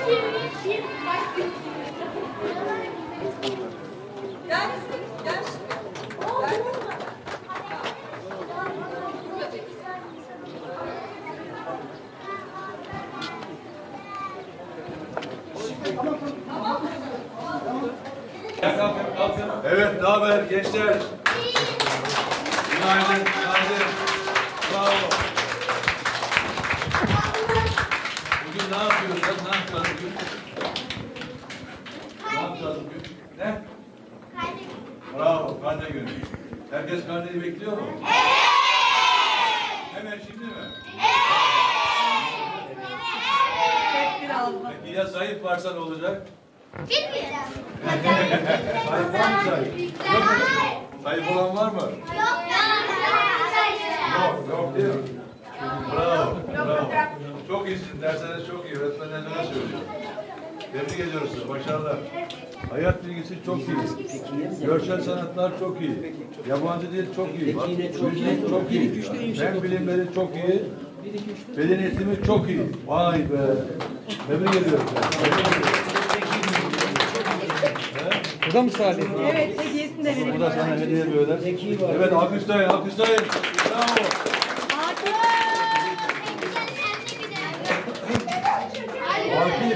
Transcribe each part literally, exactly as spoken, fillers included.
Evet, ne haber gençler? Günaydın, günaydın. Bravo. Bugün ne yapıyoruz? Ne yapacağız bugün? Ne yapacağız bugün? Ne? Bravo, karne günü. Herkes karneyi bekliyor mu? Evet. Hemen şimdi mi? Evet. Peki ya zayıf varsa ne olacak? Bilmiyorum. Zayıf var mı zayıf? Yok. Zayıf olan var mı? Yok. Yok, yok değil mi? Bravo, bravo. Çok iyisin, dersleriniz çok iyi. Öğretmenler ne söylüyor? Tebrik ediyoruz sizi, başarılar. Hayat bilgisi çok iyi. Görsel sanatlar çok iyi. Yabancı dil çok iyi. Müzik çok iyi. Fen bilimleri çok iyi. Beden eğitimi çok iyi. Vay be. Tebrik ediyorum. Bu da mı Salih? Evet, hediyesini de verelim. Bu da sana hediye böyle. Evet, alkışlayın, alkışlayın. Bravo. Akif.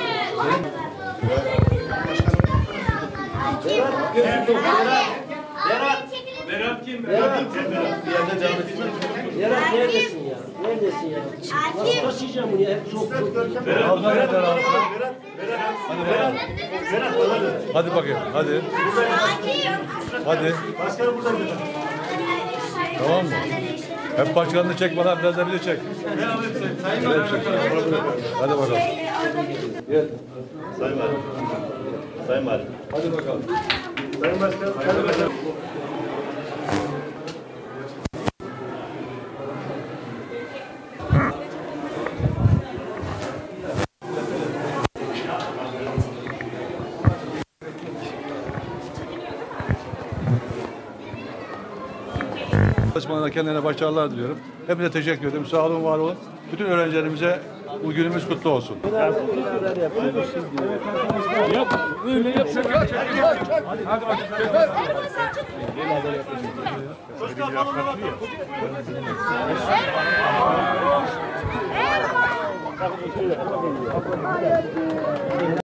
Berat. Berat kim? Berat. Bir yerde devam etsin. Berat neredesin ya? Neredesin ya? Nasıl taşıyacağım bunu ya? Hep çok çok. Berat, Berat, Berat. Berat. Hadi Berat. Berat. Hadi bakayım, hadi. Hadi. Başkanım burada mı? Tamam mı? Hep başkanını çekmeden biraz da bizi çek. Sayın Öyle çek. Hadi bakalım. Gel. Sayın Valim. Sayın Valim. Hadi bakalım. Sayın Başkanım. Sayın Başkanım. Çalışmalarına kendilerine başarılar diliyorum. Hepinize teşekkür ederim. Sağ olun, var olun. Bütün öğrencilerimize bu günümüz kutlu olsun. Yok, böyle yapsak. Hadi bakalım.